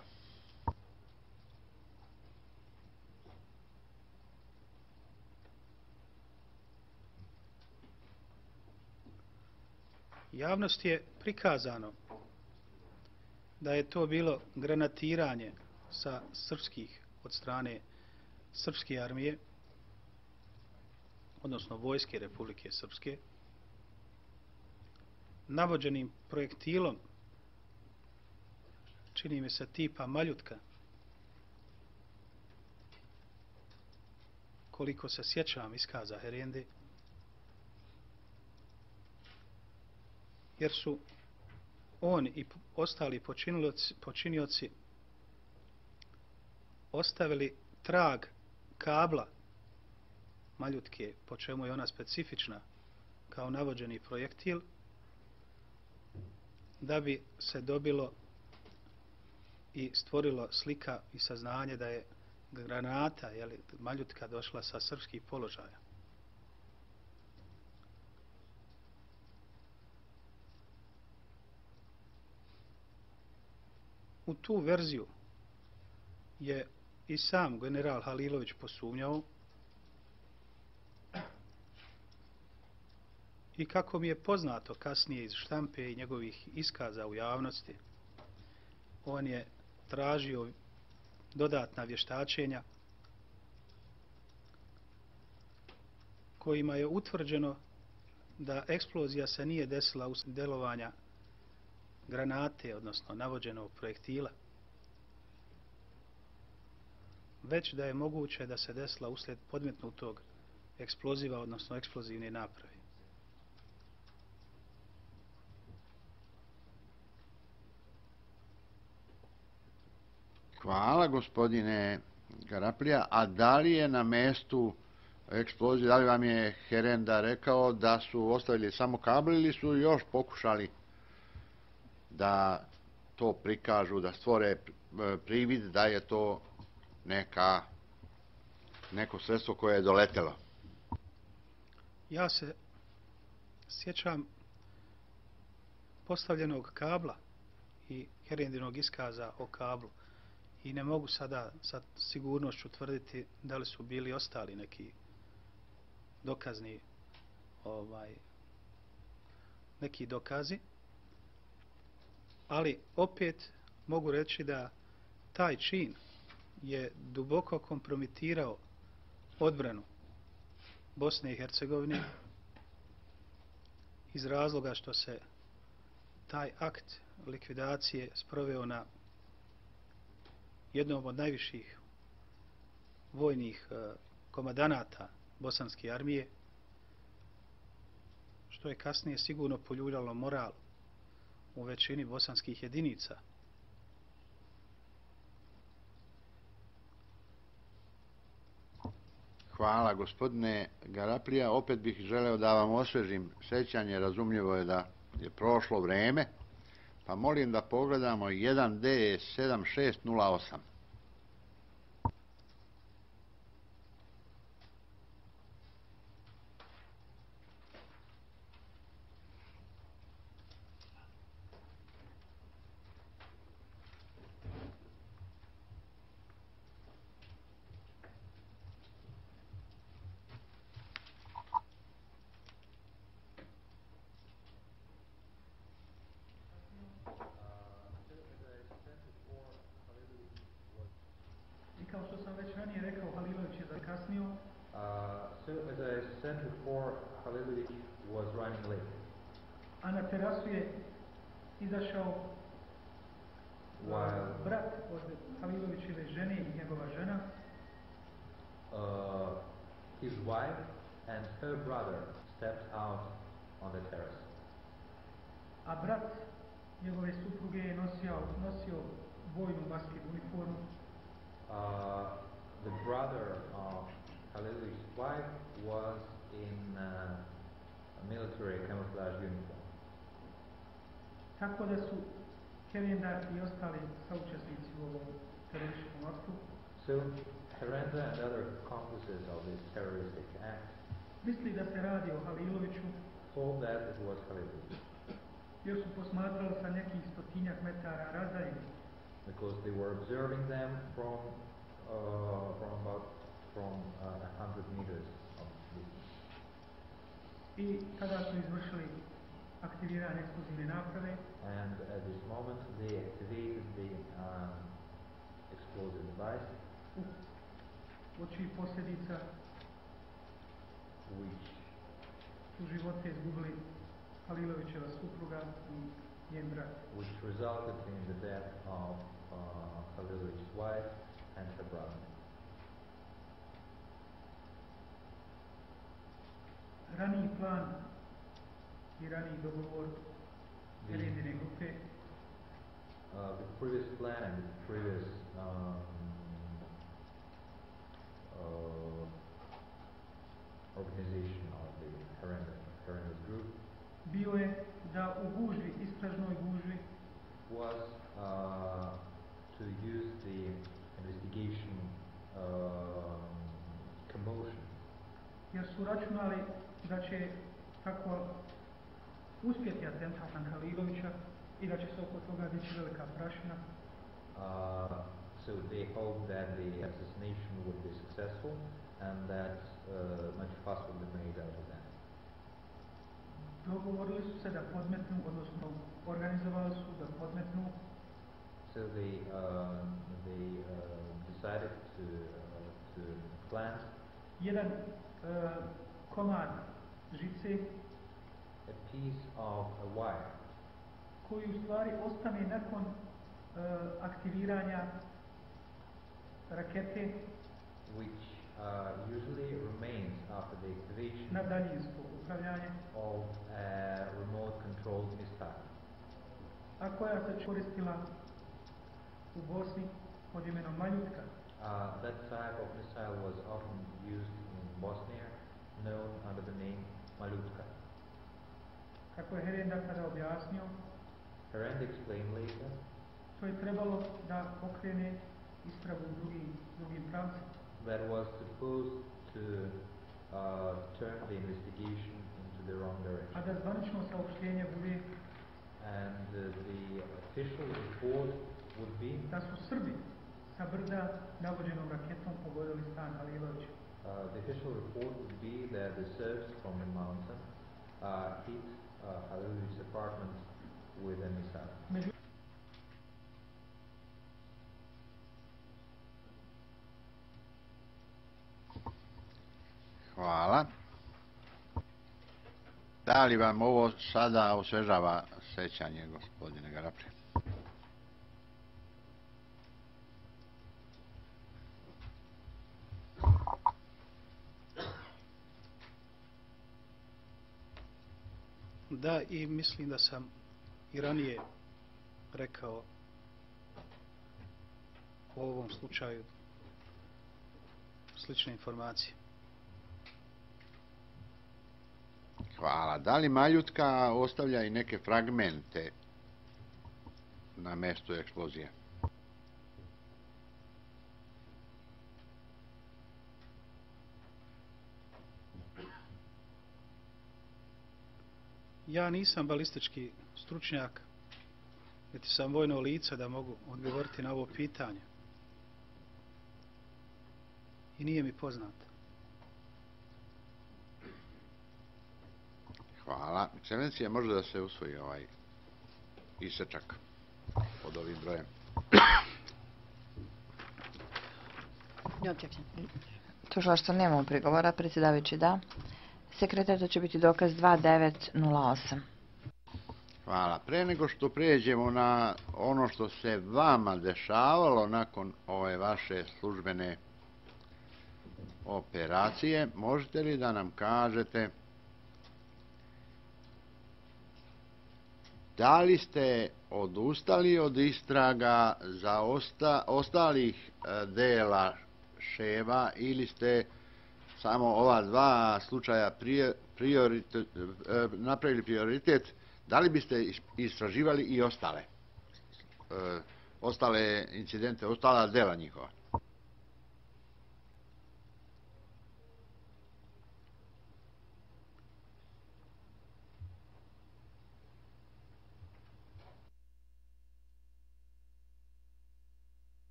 Javnosti je prikazano da je to bilo granatiranje od strane srpske armije, odnosno vojske Republike Srpske, navođenim projektilom, čini mi se tipa maljutka, koliko se sjećam iskaza Herende, jer su on i ostali počinioci ostavili trag kabla maljutke, po čemu je ona specifična kao navođeni projektil, da bi se dobilo i stvorilo slika i saznanje da je granata, maljutka, došla sa srpskih položaja. U tu verziju je i sam general Halilović posumnjao i kako mi je poznato kasnije iz štampe i njegovih iskaza u javnosti, on je tražio dodatna vještačenja kojima je utvrđeno da eksplozija se nije desila uslijed delovanja granate, odnosno navođenog projektila, već da je moguće da se desila uslijed podmetnutog eksploziva, odnosno eksplozivne naprave. Hvala, gospodine Garaplija. A da li je na mestu eksplozije, da li vam je Herenda rekao da su ostavili samo kabel ili su još pokušali da to prikažu, da stvore privid da je to neko sredstvo koje je doletelo? Ja se sjećam postavljenog kabla i Herendinog iskaza o kablu i ne mogu sada sa sigurnošću tvrditi da li su bili ostali neki dokazni neki dokazi, ali opet mogu reći da taj čin je duboko kompromitirao odbranu Bosne i Hercegovine iz razloga što se taj akt likvidacije sproveo na jednom od najviših vojnih komandanata bosanske armije, što je kasnije sigurno poljuljalo moral u većini bosanskih jedinica. Hvala, gospodine Garaplija. Opet bih želeo da vam osvežim sjećanje. Razumljivo je da je prošlo vreme, pa molim da pogledamo 1D7608. Kao što sam već ranije rekao, Halilović je zakasnio. So as I said before, Halilović was running late. A na terasu je izašao brat od Halilovićeve žene i njegova žena. His wife and her brother stepped out on the terrace. A brat njegove supruge je nosio vojnu basket uniformu. The brother of Halilović's wife was in a military camouflage uniform. Tako da su Herenda i ostali saučesnici u ovom terorističkom aktu So Herenda and other accomplices of this terroristic act misli da se radi o Haliloviću, thought that it was Halilović, jer su posmatrali sa nekih 100-tinjak metara razdalje. because they were observing them from 100 meters of distance. I kada su izvršili aktiviranja eksplozivne naprave and at this moment they activated the explosive device, od čijih posljedica which su živote izgubili Halilovićeva supruga i njen brat. which resulted in the death of Halilović's wife and her brother. Raniji plan i raniji dogovor Herendine grupe The previous plan and the previous organization of the Herendon group bio je da u gužvi, istražnoj gužvi, was to use the investigation commotion, jer su računali da će tako uspjeti atentat na Halilovića i da će se oko toga dići velika prašina. so they hoped that the assassination would be successful and that much fuss would be made out of that. Dogovorili su se da podmetnu, odnosno organizovali su da podmetnu So they decided to plant jedan komad žice a piece of a wire koji u stvari ostane nakon aktiviranja rakete which usually remains after the activation na daljinsko upravljanje, of a remote controlled missile, a koja se koristila u Bosni pod imenom Maljutka. that type of missile was often used in Bosnia, known under the name Malutka. Kako je Herenda tada objasnio, Herend explained later to je trebalo da pokrene istragu u drugim pravcima. that was supposed to turn the investigation into the wrong A direction. da zvanično saopštenje bude And the official report would be da su Srbi sa brda navođenom raketom pogodili stan Halilovića. the official report would be that the Serbs from the mountain hit Halilović's apartment with a missile. Međutim, Hvala. Da li vam ovo sada osvežava sećanje, gospodine Garaplje? Da, i mislim da sam i ranije rekao u ovom slučaju slične informacije. Hvala. Da li Maljutka ostavlja i neke fragmente na mjestu eksplozije? Ja nisam balistički stručnjak, niti sam vojno lice da mogu odgovoriti na ovo pitanje. I nije mi poznato. Hvala. Ekscelencija, može da se usvoji ovaj isečak pod ovim brojem. No objection. Tužilaštvo nema prigovora, predsjedavajući da. Sekretar, to će biti dokaz 2908. Hvala. Pre nego što pređemo na ono što se vama dešavalo nakon ove vaše službene operacije, možete li da nam kažete da li ste odustali od istraga za ostalih dela Ševa ili ste samo ova dva slučaja napravili prioritet, da li biste istraživali i ostale incidente, ostala dela njihova?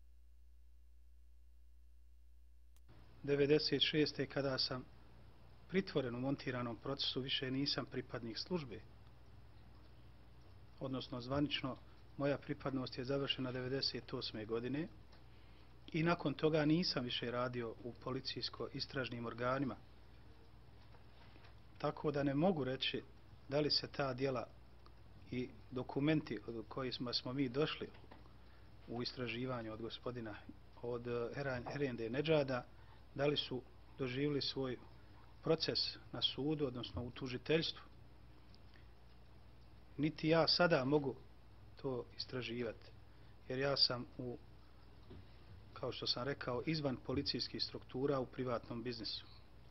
'96. kada sam pritvoren u montiranom procesu više nisam pripadnik službe. Odnosno, zvanično, moja pripadnost je završena 1998. godine i nakon toga nisam više radio u policijsko-istražnim organima. Tako da ne mogu reći da li se ta djela i dokumenti od kojima smo mi došli u istraživanju od gospodina, od Herende Nedžada, da li su doživjeli svoj proces na sudu, odnosno u tužiteljstvu. Niti ja sada mogu to istraživati, jer ja sam kao što sam rekao, izvan policijskih struktura u privatnom biznisu.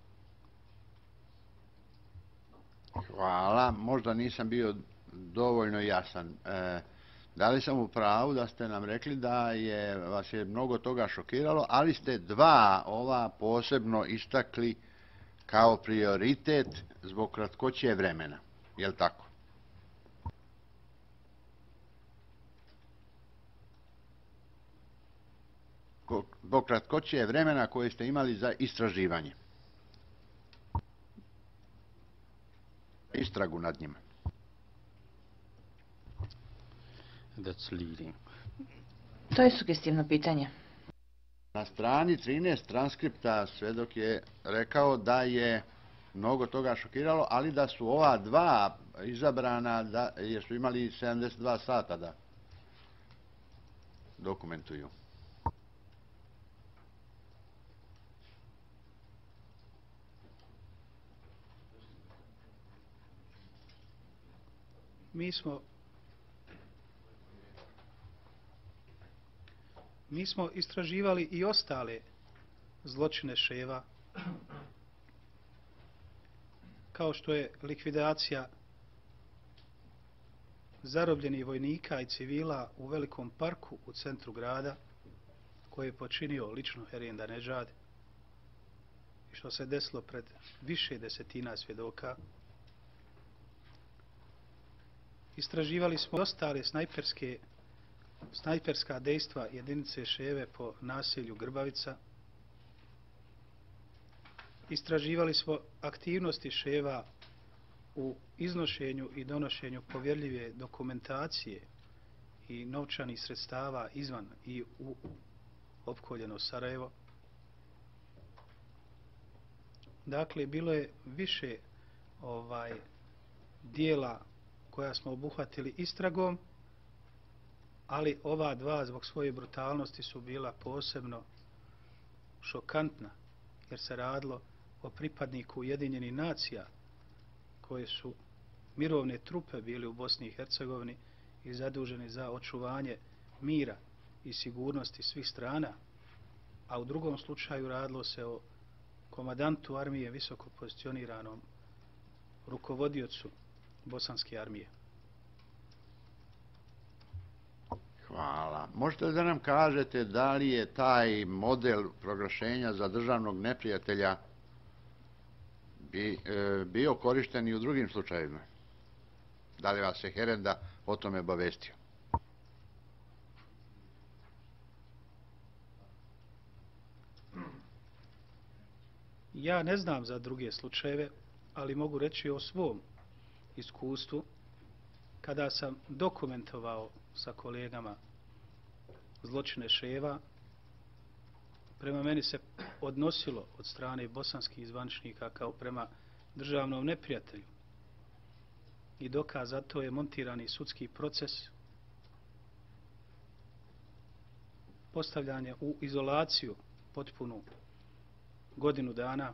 Hvala, možda nisam bio dovoljno jasan. Da li sam u pravu da ste nam rekli da vas je mnogo toga šokiralo, ali ste dva ova posebno istakli kao prioritet zbog kratkoće vremena. Je li tako? Zbog kratkoće vremena koje ste imali za istraživanje. Istragu nad njima. That's leading. To je sugestivno pitanje. Na strani 13 transkripta svedok je rekao da je mnogo toga šokiralo, ali da su ova dva izabrana jer su imali 72 sata da dokumentuju. Mi smo istraživali i ostale zločine Ševa, kao što je likvidacija zarobljenih vojnika i civila u velikom parku u centru grada, koje je počinio lično Herenda Nedžad i što se desilo pred više desetina svjedoka. Istraživali smo ostale snajperska dejstva jedinice Ševe po naselju Grbavica. Istraživali smo aktivnosti Ševa u iznošenju i donošenju povjerljive dokumentacije i novčanih sredstava izvan i u opkoljeno Sarajevo. Dakle, bilo je više dijela koja smo obuhvatili istragom, ali ova dva zbog svoje brutalnosti su bila posebno šokantna, jer se radilo o pripadniku Ujedinjenih nacija koje su mirovne trupe bili u Bosni i Hercegovini i zaduženi za očuvanje mira i sigurnosti svih strana, a u drugom slučaju radilo se o komandantu armije, visoko pozicioniranom rukovodiocu bosanske armije. Hvala. Možete li da nam kažete da li je taj model proglašenja za državnog neprijatelja bio korišten i u drugim slučajevima? Da li vas je Herenda o tome obavestio? Ja ne znam za druge slučajeve, ali mogu reći o svom iskustvu kada sam dokumentovao sa kolegama zločine Ševa. Prema meni se odnosilo od strane bosanskih zvaničnika kao prema državnom neprijatelju. I dokaz za to je montirani sudski proces, postavljanje u izolaciju potpunu godinu dana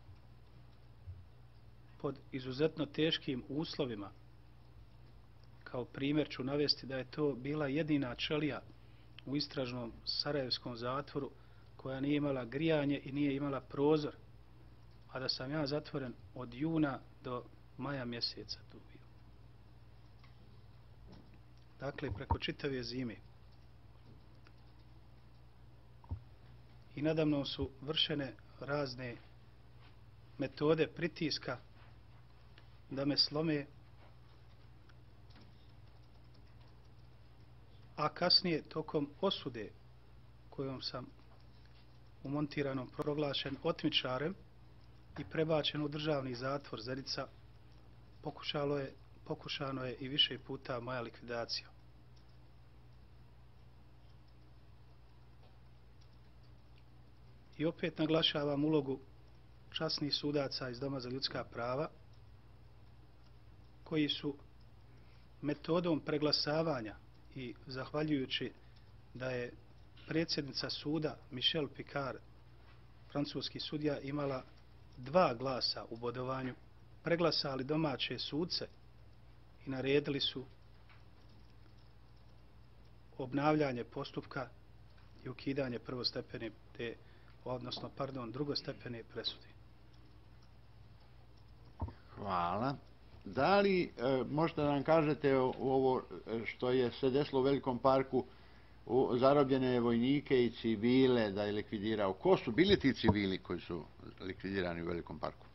pod izuzetno teškim uslovima. Kao primjer ću navesti da je to bila jedina čelija u istražnom sarajevskom zatvoru koja nije imala grijanje i nije imala prozor, a da sam ja zatvoren od juna do maja mjeseca tu bio. Dakle, preko čitave zime. I nadamnom su vršene razne metode pritiska da me slome, a kasnije tokom osude kojom sam u montiranom proglašen otmičarem, i prebačeno u državni zatvor Zenica, pokušano je i više puta moja likvidacija. I opet naglašavam ulogu časnih sudaca iz Doma za ljudska prava, koji su metodom preglasavanja i zahvaljujući da je predsjednica suda Michelle Picard, francuski sudija, imala 2 glasa u bodovanju, preglasali domaće sudce i naredili su obnavljanje postupka i ukidanje drugostepene presude. Hvala. Da li možete da nam kažete ovo što je se desilo u Velikom parku, zarobljene vojnike i civile da je likvidirao? Ko su bili ti civili koji su likvidirani u Velikom parku?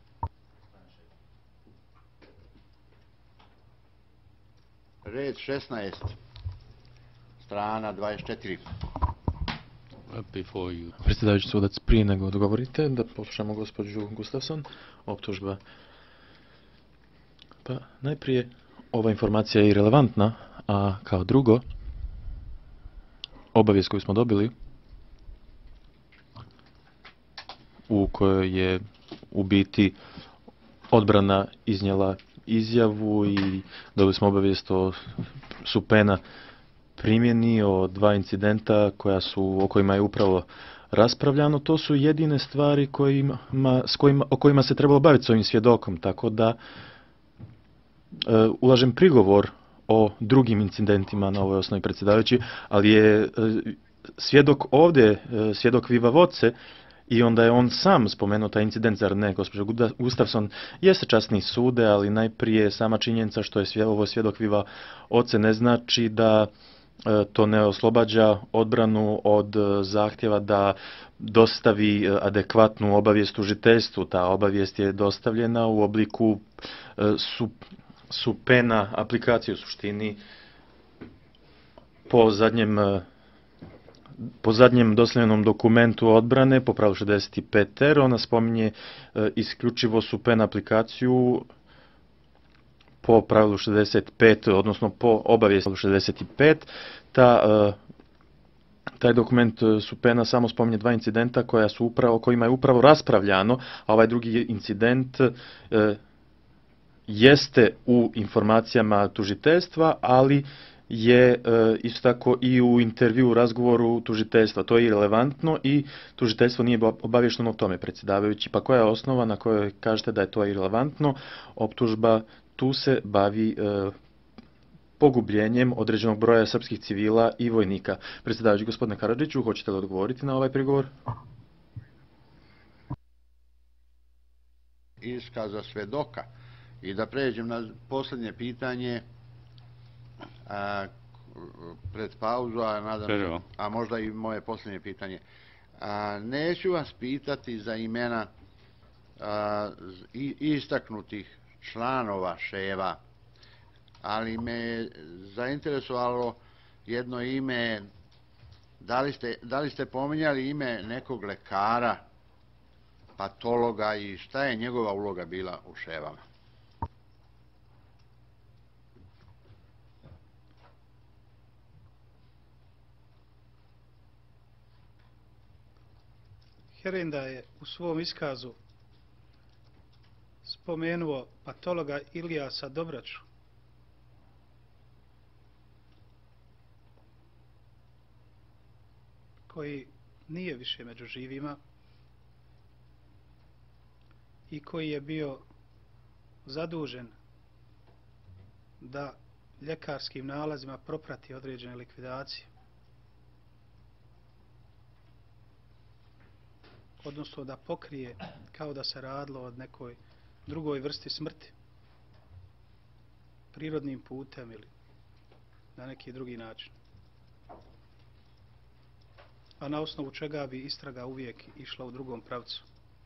Red 16, strana 24. Predsjedavajući sudac, prije nego odgovorite, da poslušamo gospođu Gustafson, optužba. Pa najprije, ova informacija je irelevantna, a kao drugo, obavijest koju smo dobili, u kojoj je u biti odbrana iznijela izjavu i dobili smo obavijest o supena primjeni, o 2 incidenta o kojima je upravo raspravljano. To su jedine stvari o kojima se trebalo baviti s ovim svjedokom, tako da ulažem prigovor o drugim incidentima na ovoj osnovi, predsjedavajući, ali je svjedok ovdje, svjedok viva voce, i onda je on sam spomenuo taj incident, zar ne, gospođo Gustafson? Jeste časni sude, ali najprije sama činjenica što je ovo svjedok viva oce ne znači da to ne oslobađa odbranu od zahtjeva da dostavi adekvatnu obavijest tužiteljstvu. Ta obavijest je dostavljena u obliku supena aplikacije, u suštini po zadnjem dosljednom dokumentu odbrane, po pravilu 65R, ona spominje isključivo supen aplikaciju po pravilu 65, odnosno po obavijesti 65. Taj dokument supena samo spominje 2 incidenta o kojima je upravo raspravljano, a ovaj drugi incident jeste u informacijama tužiteljstva, ali je isto tako i u intervju, u razgovoru tužiteljstva. To je irelevantno i tužiteljstvo nije obavješteno o tome, predsjedavajući. Pa koja je osnova na kojoj kažete da je to irelevantno? Optužba tu se bavi pogubljenjem određenog broja srpskih civila i vojnika. Predsjedavajući, gospodine Karadžiću, hoćete li odgovoriti na ovaj prigovor? Iskaza svedoka. I da pređem na posljednje pitanje, pred pauzu, a možda i moje posljednje pitanje. Neću vas pitati za imena istaknutih članova ševa, ali me zainteresovalo jedno ime. Da li ste pominjali ime nekog lekara, patologa, i šta je njegova uloga bila u ševama? Herenda je u svom iskazu spomenuo patologa Ilijasa Dobraču, koji nije više među živima i koji je bio zadužen da ljekarskim nalazima proprati određene likvidacije, odnosno da pokrije kao da se radilo od nekoj drugoj vrsti smrti, prirodnim putem ili na neki drugi način. A na osnovu čega bi istraga uvijek išla u drugom pravcu.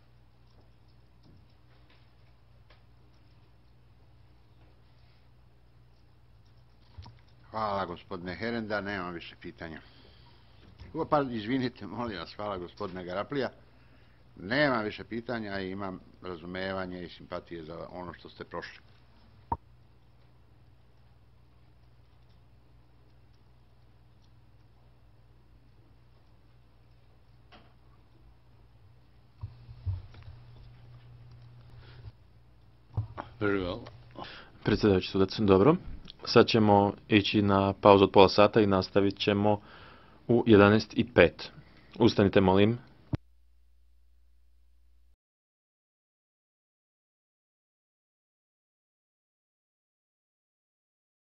Hvala, gospodine Herenda, nemam više pitanja. Izvinite, molim vas, hvala gospodine Garaplija. Nemam više pitanja i imam razumevanje i simpatije za ono što ste prošli. Very well. Predsjedavajući sudac, dobro. Sad ćemo ići na pauzu od pola sata i nastavit ćemo u 11:05. Ustanite, molim.